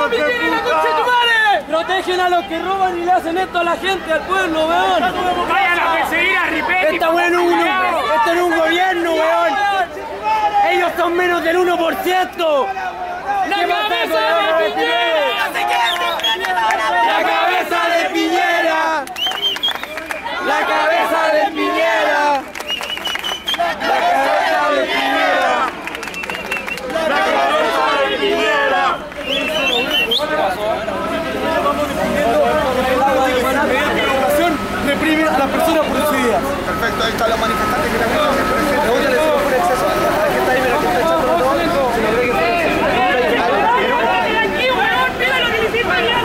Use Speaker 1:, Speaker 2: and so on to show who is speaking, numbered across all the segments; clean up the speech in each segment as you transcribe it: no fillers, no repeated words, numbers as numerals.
Speaker 1: ¡Vamos, Piñera, conchetumare!
Speaker 2: Protegen a los que roban y le hacen esto a la gente, al pueblo, weón.
Speaker 1: Vayan a perseguir a Ripetti.
Speaker 2: Esto no es un gobierno, weón. Ellos son menos del 1%.
Speaker 1: ¡La cabeza de Piñera!
Speaker 2: ¡La cabeza de Piñera! ¡La cabeza de Piñera! ¡La cabeza de Piñera!
Speaker 1: ¡La cabeza de Piñera!
Speaker 2: Reprime a las personas por sus ideas.
Speaker 3: Perfecto, ahí están los manifestantes que también pregúntale si fue exceso. A ver qué está ahí, mira que está echando la todo. Si no cree que fue
Speaker 1: ¡Aquí, weón! ¡Mira lo que le hiciste allá!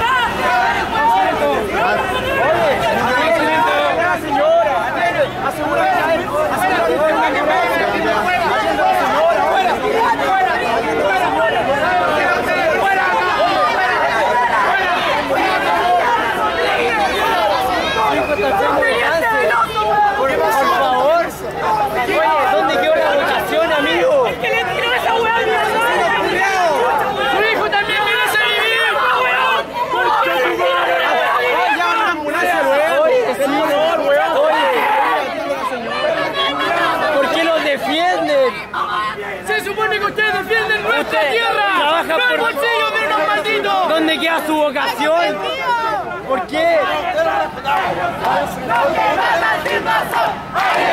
Speaker 2: Por favor. Oye, ¿dónde quedó la votación, amigo?
Speaker 1: ¡Es que le tiró esa weá a mi hermano! ¡Su hijo también merece vivir, weón! ¿Por qué le tiró
Speaker 2: ¡Ay, ya, una ambulancia, weón! Oye, sí, weón. Oye, ¿por qué los defienden?
Speaker 1: Se supone que ustedes defienden nuestra
Speaker 2: Ustedes
Speaker 1: tierra,
Speaker 2: trabajan
Speaker 1: no el
Speaker 2: por-
Speaker 1: bolsillo de unos malditos.
Speaker 2: ¿Dónde queda su vocación? ¿Por qué?
Speaker 1: ¡No queda sin razón!